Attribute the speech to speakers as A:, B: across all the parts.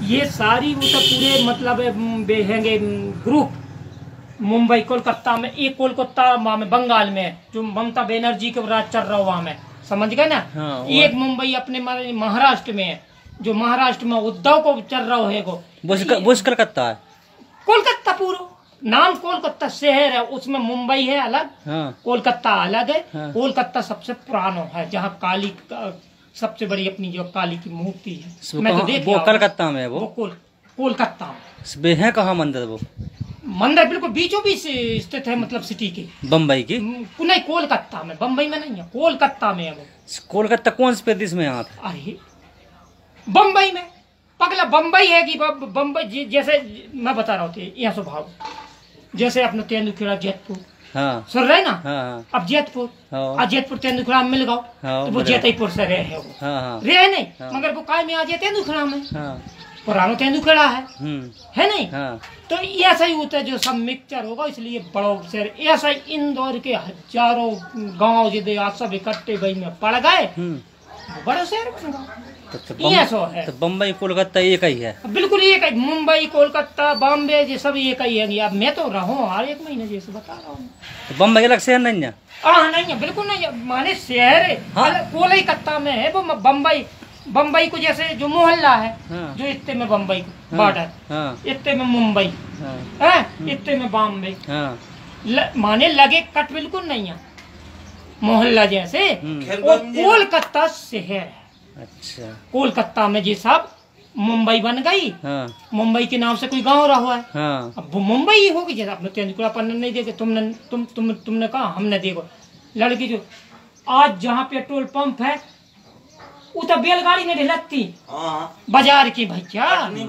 A: ये सारी वो तो पूरे मतलब हैंगे ग्रुप मुंबई कोलकाता में, एक कोलकाता में बंगाल में जो ममता बनर्जी के राज चल रहा है वहाँ में, समझ गए ना।
B: हाँ,
A: एक मुंबई अपने महाराष्ट्र में है, जो महाराष्ट्र में उद्धव को चल रहा है वो
B: कलकत्ता है।
A: कोलकाता पूरा नाम कोलकाता शहर है, उसमें मुंबई है अलग,
B: हाँ।
A: कोलकाता अलग है।
B: हाँ।
A: कोलकाता सबसे पुराना है, जहाँ काली सबसे बड़ी अपनी जो काली की मूर्ति है, मैं तो देख
B: वो कलकत्ता में है। वो
A: कोलकाता
B: में है। कहाँ मंदिर? वो
A: मंदिर बिल्कुल बीचों बीच स्थित है, मतलब सिटी के,
B: बम्बई की
A: नहीं कोलकाता में, बम्बई में नहीं है, कोलकाता में है वो।
B: कोलकाता कौन से प्रदेश में है आप?
A: अरे बम्बई में पगला, बम्बई है कि बम्बई, जैसे मैं बता रहा हूँ यहाँ स्वभाव, जैसे अपना तेंदुखेड़ा जैतपुर,
B: हाँ
A: सुन रहे ना।
B: हाँ।
A: अब जैतपुर,
B: हाँ।
A: जैतपुर तेंदुखेड़ा में मिल गओ,
B: हाँ,
A: तो वो जैतपुर से रहे है वो।
B: हाँ।
A: रहे नहीं,
B: हाँ।
A: मगर वो काय में आ जाए तेंदुखेड़ा में,
B: हाँ।
A: पुराना तेंदुखेड़ा है नहीं।
B: हाँ।
A: तो ऐसा ही होता है, जो सब मिक्सचर होगा, इसलिए बड़ो शहर ऐसा ही। इंदौर के हजारों गांव जिदे आप सब इकट्ठे गई में पड़ गए, बड़ा शहर बन गया।
B: तो बम्बई कोलकाता एक ही है,
A: बिल्कुल एक ही। मुंबई कोलकाता बॉम्बे ये सब एक ही है। अब मैं तो रहा हूँ हर एक महीने, जैसे बता रहा हूँ।
B: तो बम्बई अलग शहर नहीं है?
A: नहीं है, बिल्कुल नहीं है, माने शहर है। हाँ? कोलकाता में है वो। बम्बई को जैसे जो मोहल्ला है, हाँ। जो इतने में बम्बई को बॉर्डर, हाँ। इतने में मुंबई, हाँ। इतने में बॉम्बे, हाँ। माने लगे कट बिल्कुल नहीं है, मोहल्ला जैसे। और कोलकाता शहर है। अच्छा। कोलकाता में जी साहब मुंबई बन गई, हाँ। मुंबई के नाम से कोई गांव रहा हुआ है, हाँ। अब वो मुंबई ही होगी। जैसे आपने तेंदुखेड़ा पन्ना नहीं देखे, तुमने कहा, हमने देखो लड़की जो आज जहाँ पेट्रोल पंप है वो तो बैलगाड़ी में ढलती, हाँ। बाजार की भैया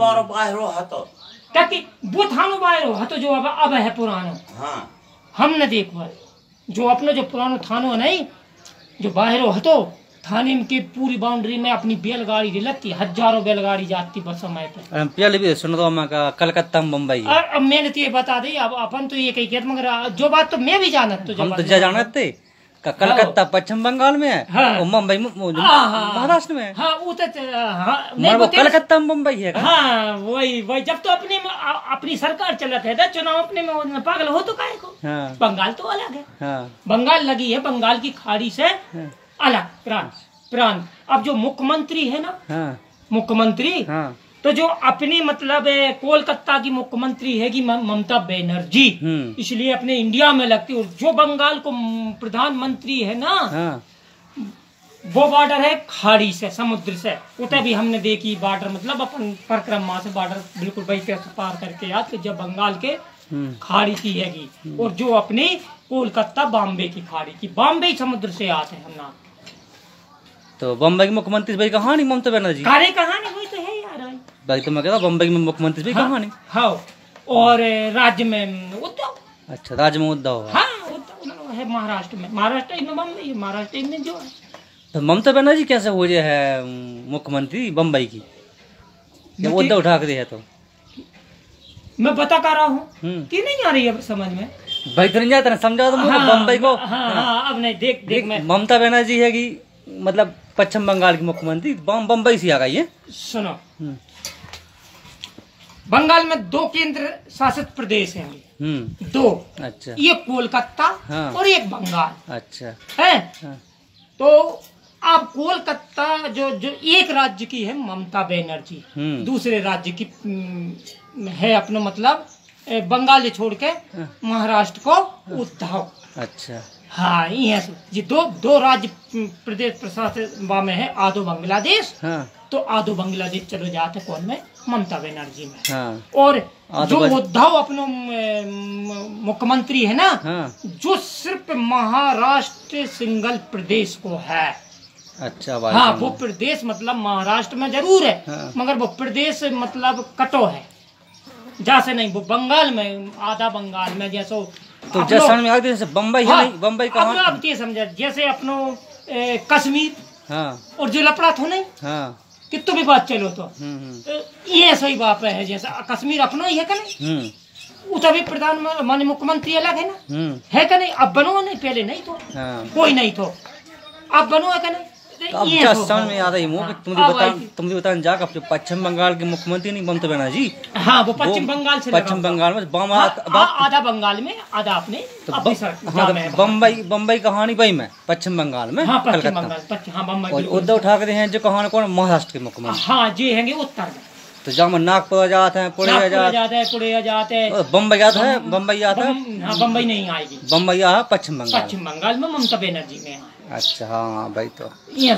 A: ताकि वो थानो बाहर हो तो जो अब है पुराना, हाँ। हमने देखो जो अपना जो पुराना थानो नहीं, जो बाहर हो तो थाने की पूरी बाउंड्री में अपनी बैलगाड़ी रिलती, हजारों बैलगाड़ी जाती बस समय पे।
B: पहले भी सुन दो कलकत्ता में बम्बई।
A: अब मैंने तो ये बता दी, अब अपन तो ये कही, मगर जो बात तो मैं भी जानत, तो
B: हम तो जानते कलकत्ता पश्चिम बंगाल में है, हाँ। मुंबई महाराष्ट्र में है, हाँ। वो कलकत्ता में मुंबई है,
A: हाँ। वही जब तो अपनी सरकार चलत है, चुनाव अपने में पागल हो तो काहे को, हाँ। बंगाल तो अलग है, हाँ। बंगाल लगी है, बंगाल की खाड़ी से, हाँ। अलग प्रांत। अब जो मुख्यमंत्री है ना, हाँ। मुख्यमंत्री, हाँ। तो जो अपनी मतलब कोलकाता की मुख्यमंत्री है कि ममता बनर्जी, इसलिए अपने इंडिया में लगती है। और जो बंगाल को प्रधानमंत्री है ना, हाँ। वो बॉर्डर है खाड़ी से, समुद्र से। उतने भी हमने देखी बॉर्डर, मतलब अपन परिक्रमा से बॉर्डर बिल्कुल वही पार करके याद, जब बंगाल के खाड़ी की है। और जो अपनी कोलकाता बॉम्बे की खाड़ी की, बॉम्बे समुद्र से आते हैं हम ना।
B: तो बम्बई की मुख्यमंत्री भाई कहानी ममता बनर्जी,
A: कहानी वही तो है यार
B: भाई। तो मैं कहता बम्बई में मुख्यमंत्री भाई कहानी,
A: हाँ। और राज्य में उद्धव।
B: अच्छा, राज्य में उद्धव,
A: हाँ। उद्धव है महाराष्ट्र में, बम्बई, महाराष्ट्र में जो है।
B: तो ममता बनर्जी कैसे हो जाए है मुख्यमंत्री बम्बई की, जब उद्धव ठाकरे है? तो
A: मैं बता कर रहा हूँ कि नहीं आ रही है समझ में
B: भाई, तो नहीं जाता ना, समझा तुम बम्बई को।
A: अब नहीं, देख मैं
B: ममता बनर्जी है कि मतलब पश्चिम बंगाल की मुख्यमंत्री बम्बई से आ गई है।
A: सुनो, बंगाल में 2 केंद्र शासित प्रदेश हैं, 2। अच्छा। एक कोलकाता, हाँ। और एक बंगाल, अच्छा है, हाँ। तो अब कोलकाता जो एक राज्य की है ममता बनर्जी, दूसरे राज्य की है अपना मतलब बंगाल छोड़ के, हाँ। महाराष्ट्र को उद्धव। अच्छा, हाँ। ये दो राज्य प्रदेश प्रशासित में है, आधो बांग्लादेश, हाँ। तो आधो बांग्लादेश चलो जाते कौन में, ममता बनर्जी में, हाँ। और जो उद्धव अपना मुख्यमंत्री है ना, हाँ। जो सिर्फ महाराष्ट्र सिंगल प्रदेश को है। अच्छा भाई, हाँ। वो प्रदेश मतलब महाराष्ट्र में जरूर है, हाँ। मगर वो प्रदेश मतलब कटो है, जैसे नहीं वो बंगाल में, आधा बंगाल में जैसो।
B: तो जैसे बम्बई है, नहीं बम्बई कहाँ?
A: अब ये समझा, जैसे अपनो कश्मीर, हाँ। और जो लपड़ा थो नहीं, हाँ। कितनी भी बात चलो तो ये सही बात है। जैसे कश्मीर अपना ही है क्या नहीं, उतना भी प्रधान मुख्यमंत्री अलग है ना, है क्या नहीं। अब बनो नहीं, पहले नहीं तो, हाँ। कोई नहीं तो, अब बनो है क्या नहीं।
B: अब क्या समझ में आ रही है तुम बता जा जो पश्चिम बंगाल के मुख्यमंत्री नहीं ममता बनर्जी।
A: हाँ, वो पश्चिम बंगाल से
B: पश्चिम बंगाल में
A: आधा बंगाल में आधा अपने
B: बम्बई कहानी वही में पश्चिम बंगाल में।
A: हाँ, बम्बई।
B: और उद्धव ठाकरे हैं जो कहानी कौन महाराष्ट्र के मुख्यमंत्री।
A: हाँ जी, हैं उत्तर में।
B: तो जहाँ नागपुर जाते हैं, पुणे
A: जाते हैं,
B: बम्बई जाता है, बम्बई जाता है।
A: हाँ, बम्बई नहीं आएगी,
B: बम्बई पश्चिम बंगाल
A: में ममता बनर्जी में।
B: अच्छा हाँ भाई, तो
A: ये